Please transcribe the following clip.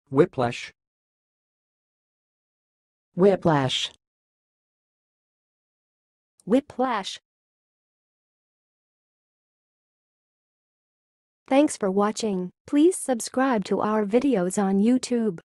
whiplash, whiplash, whiplash. Thanks for watching. Please subscribe to our videos on YouTube.